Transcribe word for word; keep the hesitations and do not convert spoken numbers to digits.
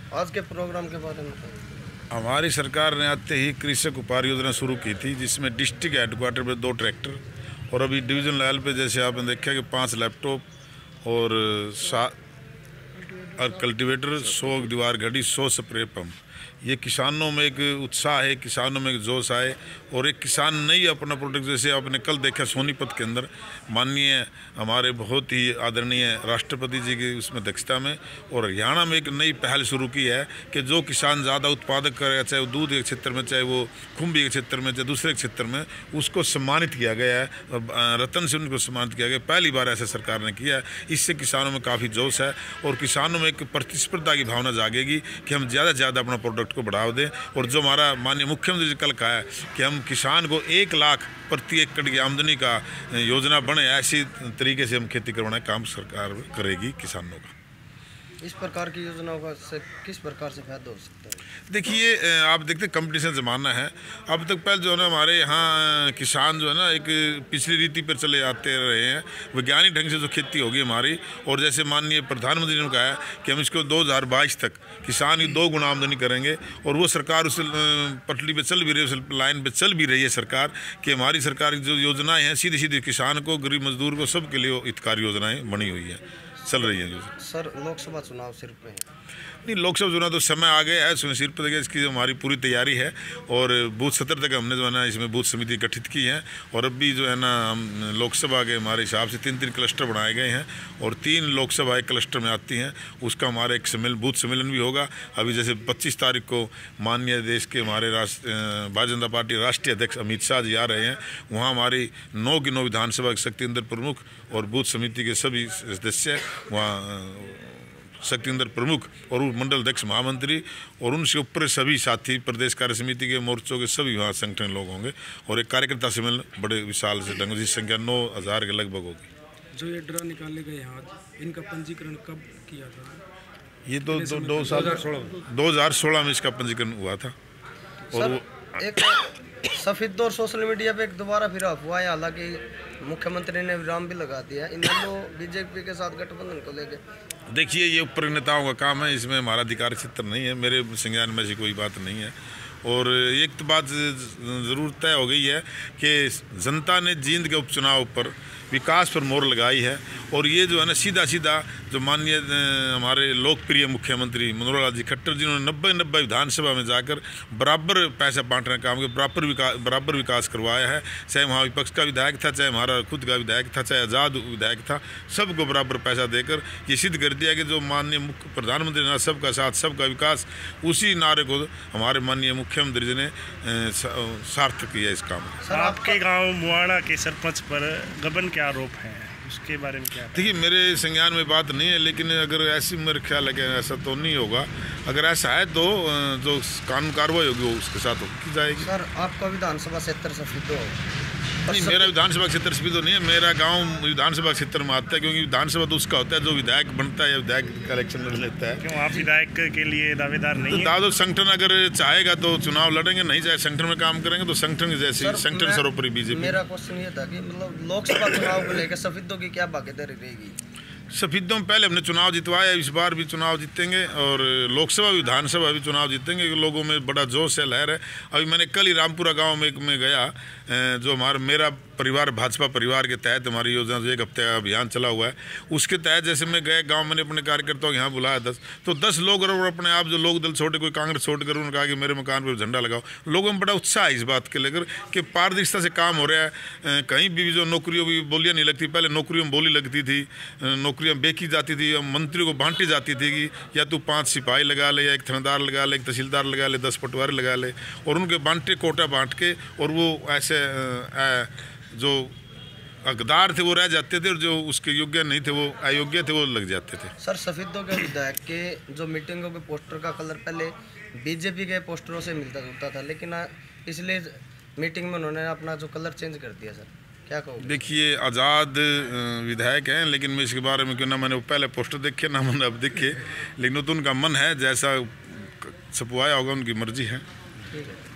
आज के प्रोग्राम के बारे में हमारी सरकार ने आते ही कृषक उपहार योजना शुरू की थी, जिसमें डिस्ट्रिक्ट हेडक्वार्टर पे दो ट्रैक्टर और अभी डिवीजन लेवल पे जैसे आपने देखा कि पांच लैपटॉप और सात और कल्टीवेटर, सौ दीवार घड़ी, सौ स्प्रे पंप। ये किसानों में एक उत्साह है, किसानों में एक जोश आए और एक किसान नहीं अपना प्रोडक्ट, जैसे आपने कल देखा सोनीपत के अंदर माननीय हमारे बहुत ही आदरणीय राष्ट्रपति जी की उसमें दक्षता में और हरियाणा में एक नई पहल शुरू की है कि जो किसान ज़्यादा उत्पादक करेगा, चाहे वो दूध के क्षेत्र में, चाहे वो खुम्बी के क्षेत्र में, चाहे दूसरे क्षेत्र में, उसको सम्मानित किया गया है। रतन से उनको सम्मानित किया गया, पहली बार ऐसा सरकार ने किया है। इससे किसानों में काफ़ी जोश है और किसानों में एक प्रतिस्पर्धा की भावना जागेगी कि हम ज़्यादा से ज़्यादा अपना प्रोडक्ट को बढ़ावा दें। और जो हमारा माननीय मुख्यमंत्री जी कल कहा है कि हम किसान को एक लाख प्रति एकड़ की आमदनी का योजना बने, ऐसी तरीके से हम खेती करवाना काम सरकार करेगी किसानों का। इस प्रकार की योजनाओं का से किस प्रकार से फायदा हो सकता है? देखिए, आप देखते कंपटीशन ज़माना है। अब तक पहले जो है ना हमारे यहाँ किसान जो है ना एक पिछली रीति पर चले आते रहे हैं, वैज्ञानिक ढंग से जो खेती होगी हमारी, और जैसे माननीय प्रधानमंत्री ने कहा है कि हम इसको दो हज़ार बाईस तक किसान की दो गुना आमदनी करेंगे और वो सरकार उस पटली पे चल भी रही है, उस लाइन पे चल भी रही है सरकार कि हमारी सरकार की जो योजनाएँ हैं सीधी सीधी किसान को, गरीब मजदूर को, सबके लिए हितकारी योजनाएँ बनी हुई है, चल रही है। सर, लोकसभा चुनाव सिर पे है? नहीं, लोकसभा चुनाव तो समय आ गया है, सुनिश्चित पर इसकी हमारी पूरी तैयारी है और बूथ सत्र तक हमने जो है ना इसमें बूथ समिति गठित की है और अब भी जो है ना हम लोकसभा के हमारे हिसाब से तीन तीन क्लस्टर बनाए गए हैं और तीन लोकसभा एक क्लस्टर में आती हैं, उसका हमारा एक सम्मेलन, बूथ सम्मेलन भी होगा। अभी जैसे पच्चीस तारीख को माननीय देश के हमारे राष्ट्र भारतीय जनता पार्टी राष्ट्रीय अध्यक्ष अमित शाह जी आ रहे हैं, वहाँ हमारी नौ की नौ विधानसभा के शक्ति केंद्र प्रमुख और बूथ समिति के सभी सदस्य, वहाँ शक्ति केंद्र प्रमुख और मंडल अध्यक्ष महामंत्री और उनसे ऊपर सभी साथी प्रदेश कार्य समिति के मोर्चों के सभी वहाँ संगठन लोग होंगे और एक कार्यकर्ता सम्मेलन बड़े विशाल से ढंग, जिसकी संख्या नौ हज़ार के लगभग होगी। जो ये ड्रा निकाले गए यहाँ, इनका पंजीकरण कब किया था? ये तो दो दो साल दो हज़ार सोलह में इसका पंजीकरण हुआ था। और वो एक सफेद और सोशल मीडिया पे एक दोबारा फिर अफवाह है, हालांकि मुख्यमंत्री ने विराम भी लगा दिया इन दोनों बीजेपी के साथ गठबंधन को लेकर। देखिए, ये ऊपर नेताओं का काम है, इसमें हमारा अधिकार क्षेत्र नहीं है, मेरे संज्ञान में ऐसी कोई बात नहीं है। और एक तो बात ज़रूर तय हो गई है कि जनता ने जींद के उपचुनाव पर विकास पर मोहर लगाई है और ये जो है ना सीधा सीधा जो माननीय हमारे लोकप्रिय मुख्यमंत्री मनोहर लाल जी खट्टर जिन्होंने नब्बे नब्बे विधानसभा में जाकर बराबर पैसा बांटने का काम किया, बराबर विकास बराबर विकास करवाया है। चाहे वहाँ विपक्ष का विधायक था, चाहे हमारा खुद का विधायक था, चाहे आज़ाद विधायक था, सबको बराबर पैसा देकर ये सिद्ध कर दिया कि जो माननीय मुख्य प्रधानमंत्री ने सबका साथ सबका विकास, उसी नारे को हमारे माननीय मुख्यमंत्री जी ने सार्थक किया इस काम में। सर, आपके गाँव मुआना के सरपंच पर गबन के आरोप हैं, उसके बारे में क्या? देखिए, मेरे संज्ञान में बात नहीं है, लेकिन अगर ऐसी मेरे ख्याल है कि ऐसा तो नहीं होगा। अगर ऐसा है तो जो कानून कार्रवाई होगी वो उसके साथ की जाएगी। सर, आपका विधानसभा क्षेत्र सफेद हो? नहीं, मेरा विधानसभा क्षेत्र सफेद तो नहीं है, मेरा गांव विधानसभा क्षेत्र में आता है, क्योंकि विधानसभा तो उसका होता है जो विधायक बनता है या विधायक का इलेक्शन लड़ लेता है। क्यों आप विधायक के लिए दावेदार नहीं है? दादो संगठन अगर चाहेगा तो चुनाव लड़ेंगे, नहीं चाहे संगठन में काम करेंगे तो संगठन जैसे संगठन सर्वोपरि बीजेपी। मेरा क्वेश्चन ये था कि मतलब लोकसभा चुनाव को लेकर सफेदों की क्या भागीदारी रहेगी? सफेदों में पहले हमने चुनाव जितवाया, इस बार भी चुनाव जीतेंगे और लोकसभा विधानसभा भी चुनाव जीतेंगे। लोगों में बड़ा जोश है, लहर है। अभी मैंने कल ही रामपुरा गांव में में गया, जो हमारा मेरा परिवार भाजपा परिवार के तहत हमारी योजना जो एक हफ्ते का अभियान चला हुआ है, उसके तहत जैसे मैं गए गांव, मैंने अपने कार्यकर्ताओं को यहाँ बुलाया दस, तो दस लोग और अपने आप जो लोग दल छोटे, कोई कांग्रेस छोड़कर उन्होंने कहा कि मेरे मकान पर झंडा लगाओ। लोगों में बड़ा उत्साह है इस बात के लेकर कि पारदर्शिता से काम हो रहा है। कहीं भी जो नौकरियों की बोलियाँ नहीं लगती, पहले नौकरियों में बोली लगती थी, नौकरियाँ बेची जाती थी, मंत्री को बांटी जाती थी कि या तू पाँच सिपाही लगा ले, या एक थानेदार लगा ले, एक तहसीलदार लगा ले, दस पटवारी लगा ले, और उनके बांटे कोटा बांट के, और वो ऐसे जो हकदार थे वो रह जाते थे और जो उसके योग्य नहीं थे, वो अयोग्य थे, वो लग जाते थे। सर, सफेदों के विधायक के जो मीटिंगों के पोस्टर का कलर पहले बीजेपी के पोस्टरों से मिलता जुलता था, लेकिन इसलिए मीटिंग में उन्होंने अपना जो कलर चेंज कर दिया। सर, क्या कहोगे? देखिए, आज़ाद विधायक हैं, लेकिन मैं इसके बारे में क्यों ना मैंने वो पहले पोस्टर देखे ना मैंने अब देखे, लेकिन तो उनका मन है, जैसा छपवाया होगा उनकी मर्जी है। ठीक है।